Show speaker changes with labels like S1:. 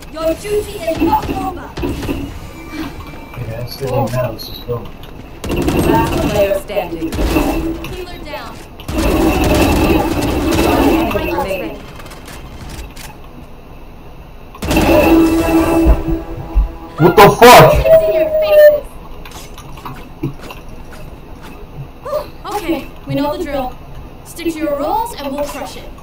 S1: Your duty is not over.
S2: Yeah, it's still in now. Let's just go.
S3: Last player standing.
S1: Healer down.
S3: Remaining.
S4: What the fuck?
S1: See your faces. Okay, we know the drill. Stick to your roles and we'll crush it.